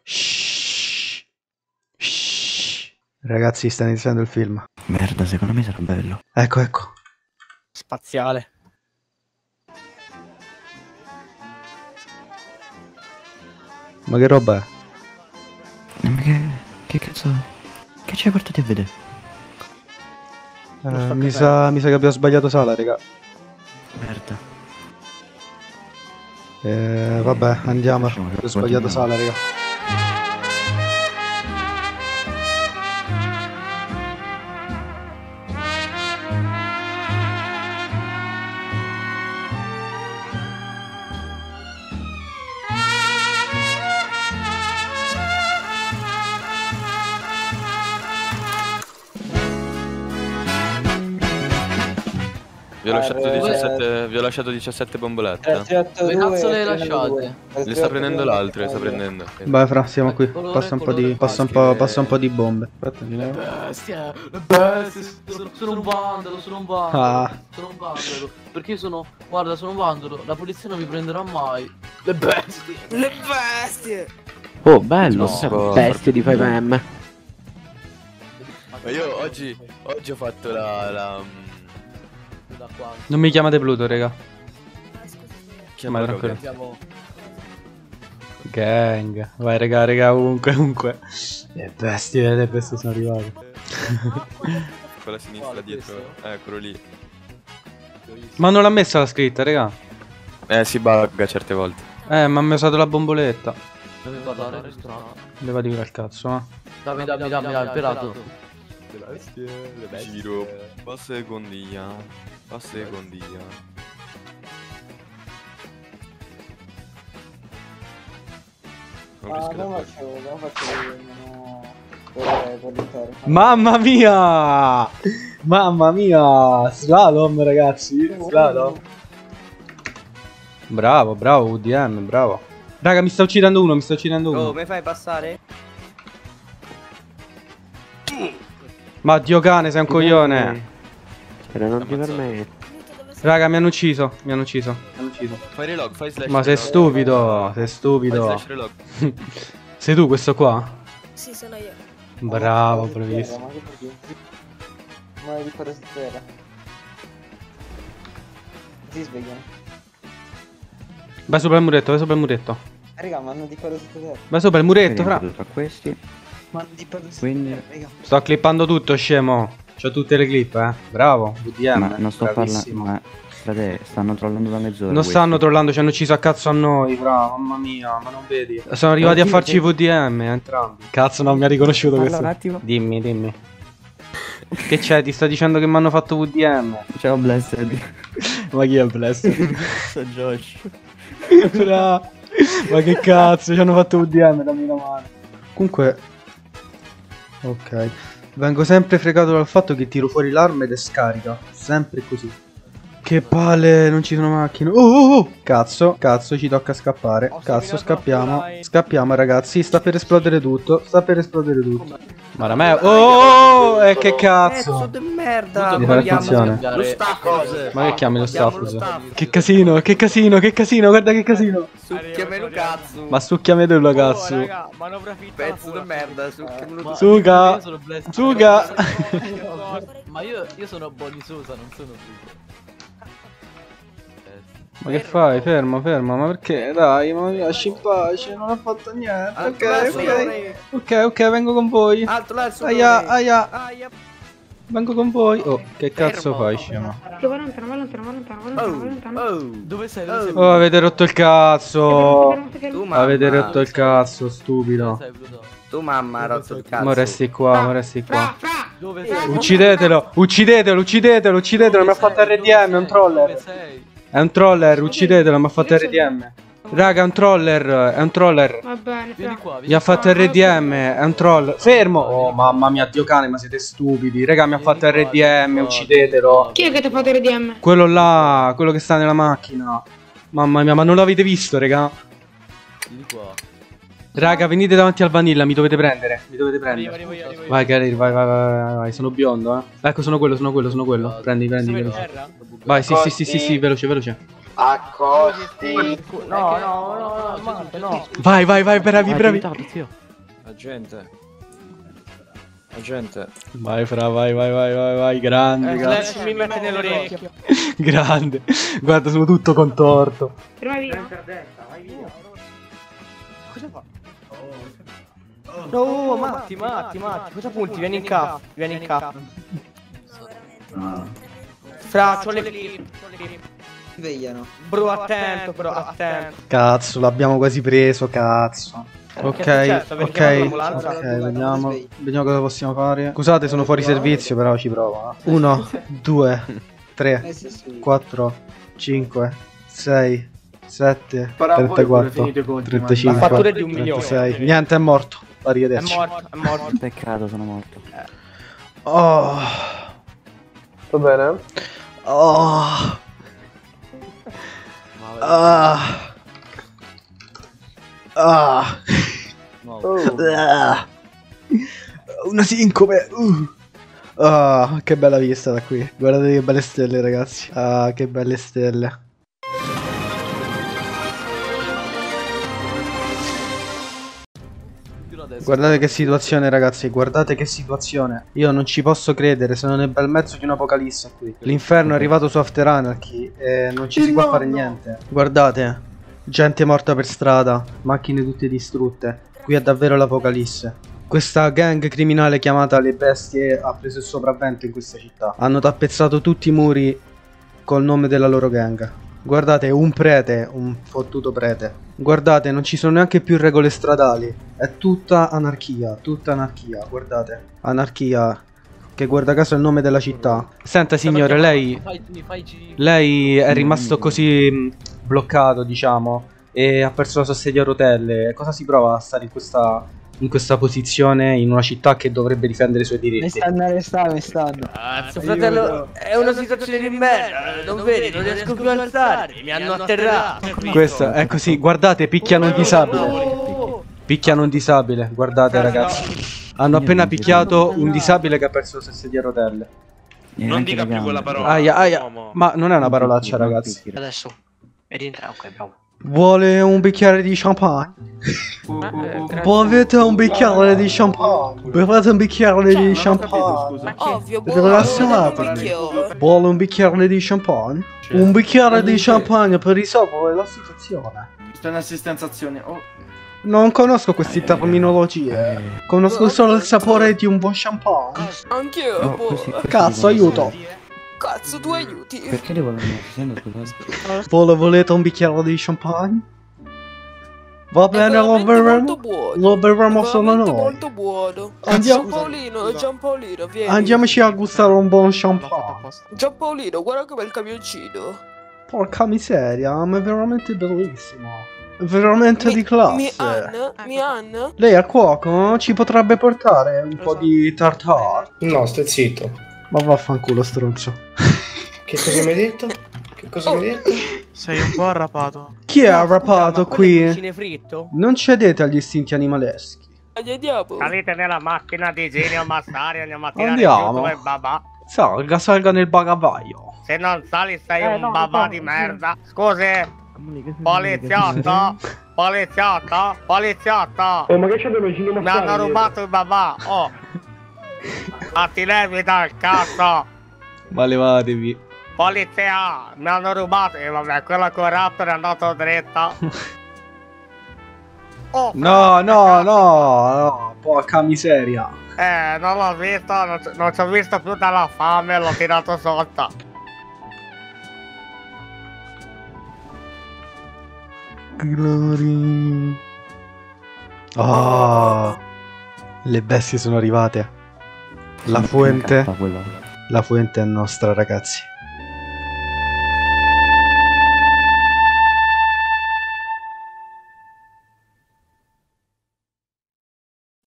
Shhh. Shhh. Ragazzi, sta iniziando il film. Merda, secondo me sarà bello. Ecco, ecco. Spaziale. Ma che roba è? Ma che cazzo? Che ci hai portati a vedere? Mi sa che abbiamo sbagliato sala, raga. Merda. Vabbè, andiamo. Lasciamo che Ho sbagliato continuiamo. sala, raga. Vi ho lasciato 17 bombolette. 3, 8, Dove 2, cazzo le hai 3, 2. lasciate? Le sta prendendo l'altro, le sta prendendo. Vai, fra, siamo qui. Colore, Passa un po' di. colore, Passa un po' di bombe. Aspetta, Le bestie, sono un vandalo, sono un vandalo. Ah. Sono un vandalo. Perché sono, guarda, sono un vandalo. La polizia non mi prenderà mai. Le bestie. Le bestie! Oh, bello! No, Bestie di 5M. Ma io oggi ho fatto da qua. Non mi chiamate Pluto, raga. Chiamalo, tranquillo. abbiamo- Gang. Vai, raga, ovunque. Le bestie sono arrivate. Quella a sinistra dietro. Quello lì. Ma non l'ha messa la scritta, raga. Si bugga certe volte. Ma mi ha usato la bomboletta. Dove vado al ristorante? Levati quella al cazzo, ma. Dammi, pelato. Le bestie. Giro. Passa secondia. Non rischio Non davvero. faccio l'intero. Mamma mia! Slalom, ragazzi. Slalom. Bravo, UDM, bravo. Raga, mi sta uccidendo uno. Oh, mi fai passare? Ma Dio cane, sei un coglione. Era non ti permetto. Raga, mi hanno ucciso. Fai relog, fai slash. Ma sei stupido. Fai slash relog. Sei tu questo qua? Sì, sono io. Bravo, bravissimo. Ma che perché? Ma di fare stasera. Si svegliano. Vai sopra il muretto. Raga, ma hanno di fare stasera. Vai sopra il muretto, fra. Tra questi. Ma hanno di fare Quindi- stasera, raga. Sto clippando tutto, scemo. C'ho tutte le clip, Bravo, VDM. Ma non sto parlando. bravissimo. Ma frate, stanno trollando da mezz'ora. Non stanno trollando, ci hanno ucciso a cazzo a noi, fra. Mamma mia, ma non vedi? Sono arrivati a farci VDM entrambi. Cazzo, non mi ha riconosciuto Parla questo. un attimo. Dimmi. Che c'è? Ti sto dicendo che mi hanno fatto VDM. Ciao Blessed. Ma chi è Bless? Sono Josh. Fra. Ma che cazzo, ci hanno fatto VDM, dammi la mano. Comunque. Ok. Vengo sempre fregato dal fatto che tiro fuori l'arma ed è scarica. Sempre così. Che palle, non ci sono macchine. Oh. Cazzo, ci tocca scappare. Cazzo, scappiamo. Scappiamo, ragazzi. Sta per esplodere tutto. Ma da me. Oh, che Pezzo cazzo. di merda! Devi fare Vogliamo attenzione. scambiare lo staff. Ma che chiami lo Chiamo staff? staff. Che casino, guarda che casino. Succhiamelo cazzo. Ma succhiami tu, cazzo. Raga, manovra fitta. Pezzo di merda, succhiamelo tu. Suga. Io sono Blessed. Suga. Ma io sono Bonnie Sosa, non sono Pluto. Ma che fai? Fermo. Ma perché? Dai, mamma mia, lasci in pace. Non ho fatto niente. Ok, vengo con voi. Alto là, su. Aia. Vengo con voi. Oh, che cazzo fai, scemo? Va lontano. Dove sei? Oh, avete rotto il cazzo. Tu mamma. Avete rotto il cazzo, stupido. Sei Pluto? Tu mamma ha rotto il cazzo. Ma resti qua. Dove sei? Uccidetelo, mi ha fatto RDM, è un troller. Dove sei? È un troller, uccidetelo, mi ha fatto RDM. Raga, è un troller. Va bene, Vieni fra. qua, Mi ha fatto RDM, è un troll. Fermo! Oh, mamma mia, Dio cane, ma siete stupidi. Raga, mi ha fatto RDM, uccidetelo. Chi è che ti ha fatto RDM? Quello là, quello che sta nella macchina. Mamma mia, ma non l'avete visto, raga? Vieni qua. Raga, venite davanti al vanilla, mi dovete prendere. Arrivo io. Vai, Garir, vai. Sono biondo, Ecco, sono quello. Prendi, veloce. Vai, sì, veloce. Accosti. No, No. Vai, bravi. Aiutato, zio. Agente. Vai Fra, vai, grande, grande. Slash mi mette nell'orecchio. Grande. Guarda, sono tutto contorto. Prima via. Cosa fa? No, Matti, cosa punti? Vieni in K, vieni in K. Fra, c'ho le clip. Svegliano. Bro, attento, bro, attento. Cazzo, l'abbiamo quasi preso, cazzo. Ok, vediamo cosa possiamo fare. Scusate, sono fuori servizio, però ci provo. 1, 2, 3, 4, 5, 6, 7, 34, 35, 36. Niente, è morto. Arrivederci. È morto. Peccato, sono morto. Oh. Va bene? Oh. Ah. Ah. Ah. Una sincope. Ah, che bella vista da qui. Guardate che belle stelle, ragazzi. Ah, che belle stelle. Guardate che situazione, ragazzi, guardate che situazione. Io non ci posso credere, sono nel bel mezzo di un'apocalisse qui. L'inferno è arrivato su After Anarchy e non ci si può fare niente. Guardate, gente morta per strada, macchine tutte distrutte. Qui è davvero l'apocalisse. Questa gang criminale chiamata Le Bestie ha preso il sopravvento in questa città. Hanno tappezzato tutti i muri col nome della loro gang. Guardate, un prete, un fottuto prete. Guardate, non ci sono neanche più regole stradali. È tutta anarchia, guardate. Anarchia, che guarda caso è il nome della città. Senta signore, lei è rimasto così bloccato, diciamo, e ha perso la sua sedia a rotelle. Cosa si prova a stare in questa posizione in una città che dovrebbe difendere i suoi diritti? Mi stanno. Cazzo, fratello, è una situazione di merda. Non vedi, non riesco più a alzarmi. Mi hanno atterrato. Questo è così, guardate, picchiano un disabile. Picchiano un disabile, guardate ragazzi. Hanno appena picchiato un disabile che ha perso la sua sedia a rotelle. Non dica più quella parola. Aia. Ma non è una parolaccia, ragazzi. Adesso, è rientrato, ok, bravo. Vuole un bicchiere di champagne? Bevete un bicchiere di champagne? Bevete un bicchiere di champagne? Ovvio, Rilassatevi. Vuole un bicchiere di champagne? Un bicchiere di champagne per risolvere la situazione. Sto in assistenzazione. Non conosco queste terminologie. Conosco solo il sapore di un buon champagne. Anch'io, Cazzo, aiuto. Cazzo, tu aiuti. Perché devo andare? Volete un bicchiere di champagne? Va bene, lo berremo solo noi. Molto buono. Giampaolino, vieni. Andiamoci a gustare un buon champagne. Giampaolino, guarda che bel camioncino. Porca miseria, ma è veramente bellissimo. È veramente di classe. Mian? Lei è cuoco? Ci potrebbe portare un po' di tartare? No, stai zitto. Ma vaffanculo, stronzo. Che cosa mi hai detto? Che cosa mi hai detto? Sei un po' arrapato. Chi è arrapato qui? Cinefritto? Non cedete agli istinti animaleschi. Andiamo. Salite nella macchina di Genio Massari, andiamo a tirare Andiamo. giù dove babà. Salga nel bagabaio. Se non sali sei un babà di merda. Scusi. Poliziotto. Oh, ma che c'è dello Genio Massari? Mi hanno rubato il babà. Oh. Ma ti levi dal cazzo. Ma levatevi. Polizia, mi hanno rubato. E vabbè, quello con Raptor è andato dritto. Oh, No, porca miseria. non l'ho visto, non ci ho visto più dalla fame, l'ho tirato sotto. Glory. Oh, le bestie sono arrivate. La fuente è nostra, ragazzi.